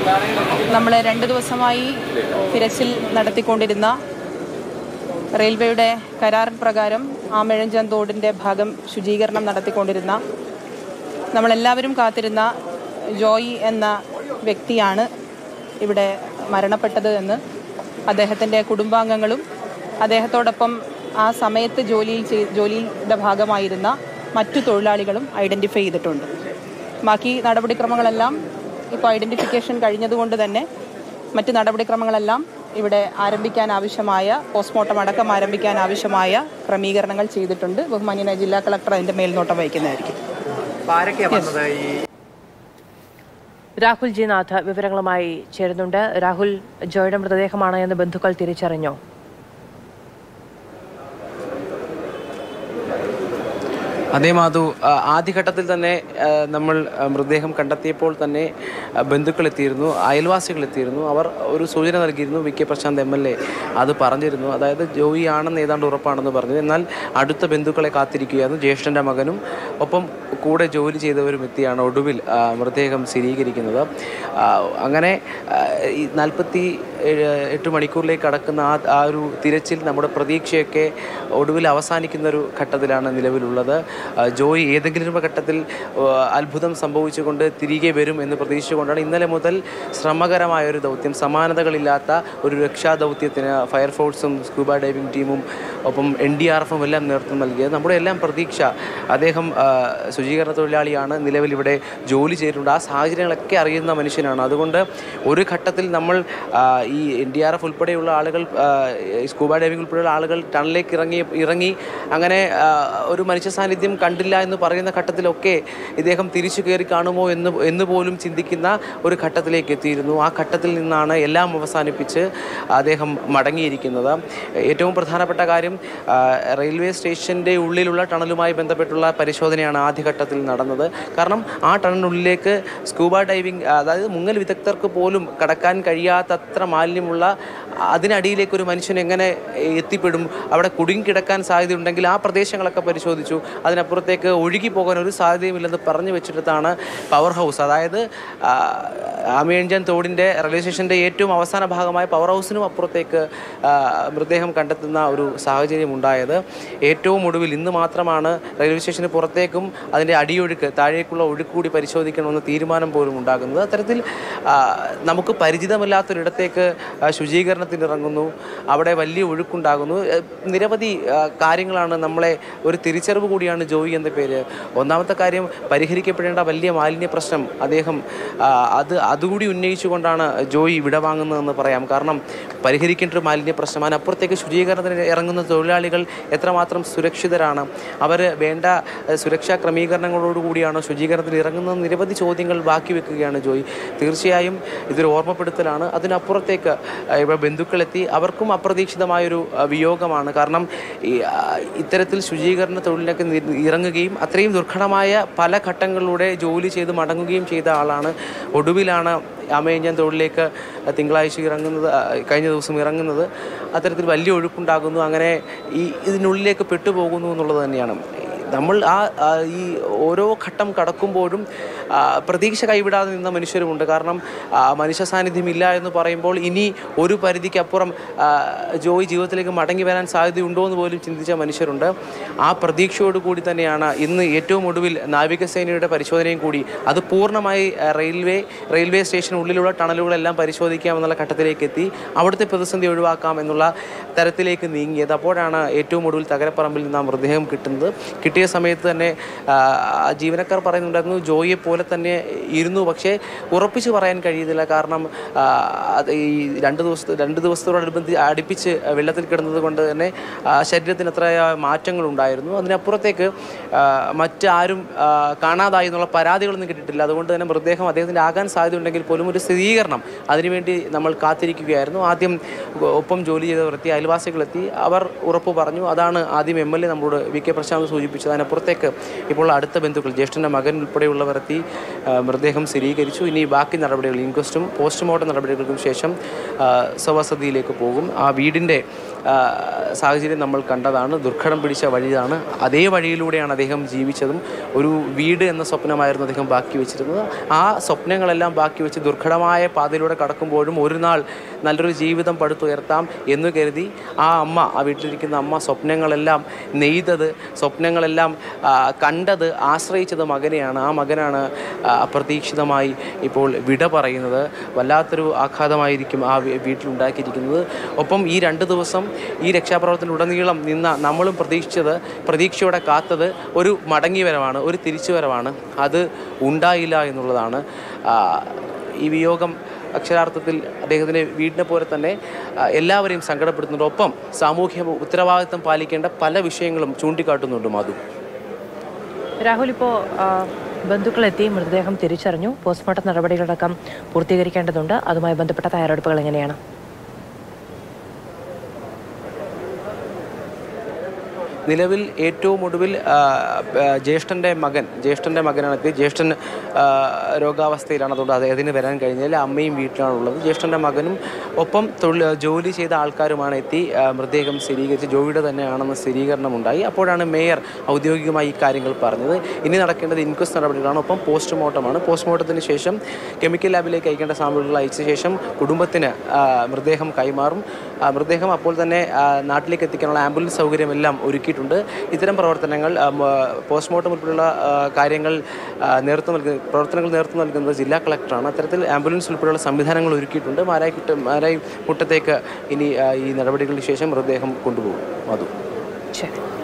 നമ്മൾ 2 ദിവസമായി തിരച്ചിൽ നടത്തിക്കൊണ്ടിരുന്ന റെയിൽവേയുടെ കരാർ പ്രകാരം ആമഴഞ്ചാൻ തോടിൻ്റെ ഭാഗം ശുചീകരണം നടത്തിക്കൊണ്ടിരുന്ന നമ്മളെല്ലാവരും കാത്തിരുന്ന ജോയി എന്ന വ്യക്തിയാണ് ഇവിടെ മരണപ്പെട്ടത് എന്ന് അദ്ദേഹത്തിൻ്റെ കുടുംബാംഗങ്ങളും അദ്ദേഹത്തോടൊപ്പം ആ സമയത്ത് ജോലിയുടെ ഭാഗമായിരുന്ന മറ്റു തൊഴിലാളികളും ഐഡൻറ്റിഫൈ ചെയ്തിട്ടുണ്ട്. ബാക്കി നടപടിക്രമങ്ങളെല്ലാം ഇപ്പോൾ ഐഡൻറ്റിഫിക്കേഷൻ കഴിഞ്ഞതുകൊണ്ട് തന്നെ മറ്റ് നടപടിക്രമങ്ങളെല്ലാം ഇവിടെ ആരംഭിക്കാൻ ആവശ്യമായ പോസ്റ്റ്മോർട്ടം അടക്കം ആരംഭിക്കാൻ ആവശ്യമായ ക്രമീകരണങ്ങൾ ചെയ്തിട്ടുണ്ട്. ബഹുമാന്യനായ ജില്ലാ കളക്ടർ അതിൻ്റെ മേൽനോട്ടം വഹിക്കുന്നതായിരിക്കും. രാഹുൽ ജി നാഥ് വിവരങ്ങളുമായി ചേരുന്നുണ്ട്. രാഹുൽ, ജോയുടെ മൃതദേഹമാണ് എന്ന് ബന്ധുക്കൾ തിരിച്ചറിഞ്ഞോ? അതേ മാധു, ആദ്യഘട്ടത്തിൽ തന്നെ നമ്മൾ മൃതദേഹം കണ്ടെത്തിയപ്പോൾ തന്നെ ബന്ധുക്കളെത്തിയിരുന്നു, അയൽവാസികളെത്തിയിരുന്നു. അവർ ഒരു സൂചന നൽകിയിരുന്നു. വി കെ പ്രശാന്ത് MLA അത് പറഞ്ഞിരുന്നു. അതായത് ജോയി ആണെന്ന് ഏതാണ്ട് ഉറപ്പാണെന്ന് പറഞ്ഞു. എന്നാൽ അടുത്ത ബന്ധുക്കളെ കാത്തിരിക്കുകയായിരുന്നു. ജ്യേഷ്ഠൻ്റെ മകനും ഒപ്പം കൂടെ ജോലി ചെയ്തവരും എത്തിയാണ് ഒടുവിൽ മൃതദേഹം സ്ഥിരീകരിക്കുന്നത്. അങ്ങനെ 48 മണിക്കൂറിലേക്ക് കടക്കുന്ന ആ ഒരു തിരച്ചിൽ നമ്മുടെ പ്രതീക്ഷയൊക്കെ ഒടുവിൽ അവസാനിക്കുന്നൊരു ഘട്ടത്തിലാണ് നിലവിലുള്ളത്. ജോയി ഏതെങ്കിലും ഘട്ടത്തിൽ അത്ഭുതം സംഭവിച്ചുകൊണ്ട് തിരികെ വരും എന്ന് പ്രതീക്ഷിച്ചുകൊണ്ടാണ് ഇന്നലെ മുതൽ ശ്രമകരമായൊരു ദൗത്യം, സമാനതകളില്ലാത്ത ഒരു രക്ഷാദൗത്യത്തിന് ഫയർഫോഴ്സും സ്കൂബ ഡൈവിംഗ് ടീമും ഒപ്പം NDRFും എല്ലാം നേതൃത്വം നൽകിയത്. നമ്മുടെ എല്ലാം പ്രതീക്ഷ, അദ്ദേഹം ശുചീകരണ തൊഴിലാളിയാണ്, നിലവിൽ ഇവിടെ ജോലി ചെയ്തിട്ടുണ്ട്, ആ സാഹചര്യങ്ങളൊക്കെ അറിയുന്ന മനുഷ്യനാണ്. അതുകൊണ്ട് ഒരു ഘട്ടത്തിൽ നമ്മൾ ഈ NDRF ഉൾപ്പെടെയുള്ള ആളുകൾ, സ്കൂബ ഡൈവിംഗ് ഉൾപ്പെടെയുള്ള ആളുകൾ ടണലിലേക്ക് ഇറങ്ങി അങ്ങനെ ഒരു മനുഷ്യ സാന്നിധ്യം കണ്ടില്ല എന്ന് പറയുന്ന ഘട്ടത്തിലൊക്കെ ഇദ്ദേഹം തിരിച്ചു കയറി കാണുമോ എന്ന് പോലും ചിന്തിക്കുന്ന ഒരു ഘട്ടത്തിലേക്ക് എത്തിയിരുന്നു. ആ ഘട്ടത്തിൽ നിന്നാണ് എല്ലാം അവസാനിപ്പിച്ച് അദ്ദേഹം മടങ്ങിയിരിക്കുന്നത്. ഏറ്റവും പ്രധാനപ്പെട്ട കാര്യം, റെയിൽവേ സ്റ്റേഷൻ്റെ ഉള്ളിലുള്ള ടണലുമായി ബന്ധപ്പെട്ടുള്ള പരിശോധനയാണ് ആദ്യഘട്ടത്തിൽ നടന്നത്. കാരണം ആ ടണലിനുള്ളിലേക്ക് സ്കൂബ ഡൈവിംഗ്, അതായത് മുങ്ങൽ വിദഗ്ധർക്ക് പോലും കടക്കാൻ കഴിയാത്തത്ര മാലിന്യമുള്ള അതിനടിയിലേക്ക് ഒരു മനുഷ്യൻ എങ്ങനെ എത്തിപ്പെടും, അവിടെ കുടുങ്ങിക്കിടക്കാൻ സാധ്യതയുണ്ടെങ്കിൽ ആ പ്രദേശങ്ങളൊക്കെ പരിശോധിച്ചു. അതിനപ്പുറത്തേക്ക് ഒഴുകി പോകാൻ ഒരു സാധ്യതയുമില്ലെന്ന് പറഞ്ഞു വെച്ചിടത്താണ് പവർ ഹൗസ്, അതായത് ആമഴഞ്ചാൻ തോടിൻ്റെ റെയിൽവേ സ്റ്റേഷൻ്റെ ഏറ്റവും അവസാന ഭാഗമായ പവർ ഹൗസിനും അപ്പുറത്തേക്ക് മൃതദേഹം കണ്ടെത്തുന്ന ഒരു സാഹചര്യം ഉണ്ടായത്. ഏറ്റവും ഒടുവിൽ ഇന്ന് മാത്രമാണ് റെയിൽവേ സ്റ്റേഷന് പുറത്തേക്കും അതിൻ്റെ അടിയൊഴുക്ക്, താഴേക്കുള്ള ഒഴുക്ക് കൂടി പരിശോധിക്കണമെന്ന തീരുമാനം പോലും ഉണ്ടാകുന്നത്. അത്തരത്തിൽ നമുക്ക് പരിചിതമല്ലാത്തൊരിടത്തേക്ക് ശുചീകരണത്തിനിറങ്ങുന്നു, അവിടെ വലിയ ഒഴുക്കുണ്ടാകുന്നു. നിരവധി കാര്യങ്ങളാണ് നമ്മളെ ഒരു തിരിച്ചറിവ് കൂടിയാണ് ജോയി എന്ന പേര്. ഒന്നാമത്തെ കാര്യം, പരിഹരിക്കപ്പെടേണ്ട വലിയ മാലിന്യ പ്രശ്നം അദ്ദേഹം അതുകൂടി ഉന്നയിച്ചുകൊണ്ടാണ് ജോയി വിടവാങ്ങുന്നതെന്ന് പറയാം. കാരണം പരിഹരിക്കേണ്ട ഒരു മാലിന്യ പ്രശ്നം, അതിനപ്പുറത്തേക്ക് ശുചീകരണത്തിന് ഇറങ്ങുന്ന തൊഴിലാളികൾ എത്രമാത്രം സുരക്ഷിതരാണ്, അവർ വേണ്ട സുരക്ഷാ ക്രമീകരണങ്ങളോടുകൂടിയാണോ ശുചീകരണത്തിന് ഇറങ്ങുന്നത്, നിരവധി ചോദ്യങ്ങൾ ബാക്കി വെക്കുകയാണ് ജോയി. തീർച്ചയായും ഇതൊരു ഓർമ്മപ്പെടുത്തലാണ്. അതിനപ്പുറത്തേക്ക് ഇവിടെ ബന്ധുക്കളെത്തി, അവർക്കും അപ്രതീക്ഷിതമായൊരു വിയോഗമാണ്. കാരണം ഇത്തരത്തിൽ ശുചീകരണ തൊഴിലിനൊക്കെ ഇറങ്ങുകയും അത്രയും ദുർഘടമായ പല ഘട്ടങ്ങളിലൂടെ ജോലി ചെയ്ത് മടങ്ങുകയും ചെയ്ത ആളാണ്. ഒടുവിലാണ് ആമഴഞ്ചാൻ തോടിലേക്ക് തിങ്കളാഴ്ച കഴിഞ്ഞ ദിവസം ഇറങ്ങുന്നത്. അത്തരത്തിൽ വലിയ ഒഴുക്കുണ്ടാകുന്നു, അങ്ങനെ ഇതിനുള്ളിലേക്ക് പെട്ടുപോകുന്നു എന്നുള്ളത് തന്നെയാണ്. നമ്മൾ ഈ ഓരോ ഘട്ടം കടക്കുമ്പോഴും പ്രതീക്ഷ കൈവിടാതെ നിന്ന മനുഷ്യരുമുണ്ട്. കാരണം മനുഷ്യ സാന്നിധ്യം ഇല്ല എന്ന് പറയുമ്പോൾ ഇനി ഒരു പരിധിക്കപ്പുറം ജോയി ജീവിതത്തിലേക്ക് മടങ്ങി വരാൻ സാധ്യതയുണ്ടോ എന്ന് പോലും ചിന്തിച്ച മനുഷ്യരുണ്ട്. ആ പ്രതീക്ഷയോട് കൂടി തന്നെയാണ് ഇന്ന് ഏറ്റവും ഒടുവിൽ നാവികസേനയുടെ പരിശോധനയും കൂടി, അത് പൂർണ്ണമായി റെയിൽവേ സ്റ്റേഷനുള്ളിലുള്ള ടണലുകളെല്ലാം പരിശോധിക്കാമെന്നുള്ള ഘട്ടത്തിലേക്ക് എത്തി അവിടുത്തെ പ്രതിസന്ധി ഒഴിവാക്കാം എന്നുള്ള തരത്തിലേക്ക് നീങ്ങിയത്. അപ്പോഴാണ് ഏറ്റവും ഒടുവിൽ തകരപ്പറമ്പിൽ നിന്ന് ആ മൃതദേഹം കിട്ടുന്നത്. കിട്ടിയ സമയത്ത് തന്നെ ജീവനക്കാർ പറയുന്നുണ്ടായിരുന്നു ജോയിയെ പോലെ തന്നെ ഇരുന്നു, പക്ഷേ ഉറപ്പിച്ച് പറയാൻ കഴിയുന്നില്ല. കാരണം ഈ 2 ദിവസത്തോടനുബന്ധിച്ച് അടുപ്പിച്ച് വെള്ളത്തിൽ കിടന്നത് കൊണ്ട് തന്നെ ശരീരത്തിന് എത്ര മാറ്റങ്ങളുണ്ടായിരുന്നു. അതിനപ്പുറത്തേക്ക് മറ്റാരും കാണാതായി എന്നുള്ള പരാതികളൊന്നും കിട്ടിയിട്ടില്ല. അതുകൊണ്ട് തന്നെ മൃതദേഹം അദ്ദേഹത്തിൻ്റെ ആകാൻ സാധ്യതയുണ്ടെങ്കിൽ പോലും ഒരു സ്ഥിരീകരണം അതിനുവേണ്ടി നമ്മൾ കാത്തിരിക്കുകയായിരുന്നു. ആദ്യം ഒപ്പം ജോലി ചെയ്തവരെത്തി, അയൽവാസികളെത്തി, അവർ ഉറപ്പ് പറഞ്ഞു. അതാണ് ആദ്യം MLA നമ്മളോട് വി കെ പ്രശാന്ത് സൂചിപ്പിച്ചത്. അറിയിച്ചു. അതിനപ്പുറത്തേക്ക് ഇപ്പോൾ അടുത്ത ബന്ധുക്കൾ ജ്യേഷ്ഠൻ്റെ മകൻ ഉൾപ്പെടെയുള്ളവർ എത്തി മൃതദേഹം സ്ഥിരീകരിച്ചു. ഇനി ബാക്കി നടപടികൾ ഇൻക്വസ്റ്റും പോസ്റ്റ്മോർട്ടം നടപടികൾക്കും ശേഷം സ്വവസതിയിലേക്ക് പോകും. ആ വീടിൻ്റെ സാഹചര്യം നമ്മൾ കണ്ടതാണ്. ദുർഘടം പിടിച്ച വഴിയാണ്. അതേ വഴിയിലൂടെയാണ് അദ്ദേഹം ജീവിച്ചതും. ഒരു വീട് എന്ന സ്വപ്നമായിരുന്നു അദ്ദേഹം ബാക്കി വെച്ചിരുന്നത്. ആ സ്വപ്നങ്ങളെല്ലാം ബാക്കി വെച്ച് ദുർഘടമായ പാതയിലൂടെ കടക്കുമ്പോഴും ഒരു നാൾ നല്ലൊരു ജീവിതം പടുത്തുയർത്താം എന്ന് കരുതി ആ വീട്ടിലിരിക്കുന്ന അമ്മ സ്വപ്നങ്ങളെല്ലാം നെയ്തത്, സ്വപ്നങ്ങളെല്ലാം കണ്ടത്, ആശ്രയിച്ചത് മകനെയാണ്. ആ മകനാണ് അപ്രതീക്ഷിതമായി ഇപ്പോൾ വിട പറയുന്നത്. വല്ലാത്തൊരു ആഘാതമായിരിക്കും ആ വീട്ടിലുണ്ടാക്കിയിരിക്കുന്നത്. ഒപ്പം ഈ 2 ദിവസം ഈ രക്ഷാപ്രവർത്തനത്തിലുടനീളം നിന്ന നമ്മളും പ്രതീക്ഷയോടെ കാത്തത് ഒരു മടങ്ങിവരവാണ്, ഒരു തിരിച്ചുവരവാണ്. അത് ഉണ്ടായില്ല എന്നുള്ളതാണ്. ഈ വിയോഗം അക്ഷരാർത്ഥത്തിൽ അദ്ദേഹത്തിൻ്റെ വീടിനെ പോലെ തന്നെ എല്ലാവരെയും സങ്കടപ്പെടുത്തുന്നുണ്ട്. ഒപ്പം സാമൂഹ്യ ഉത്തരവാദിത്തം പാലിക്കേണ്ട പല വിഷയങ്ങളും ചൂണ്ടിക്കാട്ടുന്നുണ്ട്. മാധു, രാഹുൽ, ഇപ്പോൾ ബന്ധുക്കളെത്തി മൃതദേഹം തിരിച്ചറിഞ്ഞു. പോസ്റ്റ്മോർട്ടം നടപടികളടക്കം പൂർത്തീകരിക്കേണ്ടതുണ്ട്. അതുമായി ബന്ധപ്പെട്ട തയ്യാറെടുപ്പുകൾ എങ്ങനെയാണ്? നിലവിൽ ഏറ്റവും ഒടുവിൽ ജ്യേഷ്ഠൻ്റെ മകനാണ് എത്തി. ജ്യേഷ്ഠൻ രോഗാവസ്ഥയിലാണ്. അതുകൊണ്ട് അദ്ദേഹത്തിന് വരാൻ കഴിഞ്ഞാൽ അമ്മയും വീട്ടിലാണുള്ളത്. ജ്യേഷ്ഠൻ്റെ മകനും ഒപ്പം ജോലി ചെയ്ത ആൾക്കാരുമാണ് എത്തി മൃതദേഹം സ്ഥിരീകരിച്ച് ജോയിയുടെ തന്നെയാണെന്ന് സ്ഥിരീകരണം ഉണ്ടായി. അപ്പോഴാണ് മേയർ ഔദ്യോഗികമായി ഈ കാര്യങ്ങൾ പറഞ്ഞത്. ഇനി നടക്കേണ്ടത് ഇൻക്വസ്റ്റ് നടപടികളാണ്. ഒപ്പം പോസ്റ്റ്മോർട്ടമാണ്. പോസ്റ്റ്മോർട്ടത്തിന് ശേഷം കെമിക്കൽ ലാബിലേക്ക് അയക്കേണ്ട സാമ്പിളുകൾ അയച്ച ശേഷം കുടുംബത്തിന് മൃതദേഹം കൈമാറും. മൃതദേഹം അപ്പോൾ തന്നെ നാട്ടിലേക്ക് എത്തിക്കാനുള്ള ആംബുലൻസ് സൗകര്യമെല്ലാം ഒരുക്കിയിട്ടുണ്ട്. ഇത്തരം പ്രവർത്തനങ്ങൾ പോസ്റ്റ്മോർട്ടം ഉൾപ്പെടെയുള്ള പ്രവർത്തനങ്ങൾ നേതൃത്വം നൽകുന്നത് ജില്ലാ കളക്ടറാണ്. അത്തരത്തിൽ ആംബുലൻസ് ഉൾപ്പെടെയുള്ള സംവിധാനങ്ങൾ ഒരുക്കിയിട്ടുണ്ട്. മാരായി മുട്ടത്തേക്ക് ഇനി ഈ നടപടികൾക്ക് ശേഷം മൃതദേഹം കൊണ്ടുപോകും. അതും ശരി.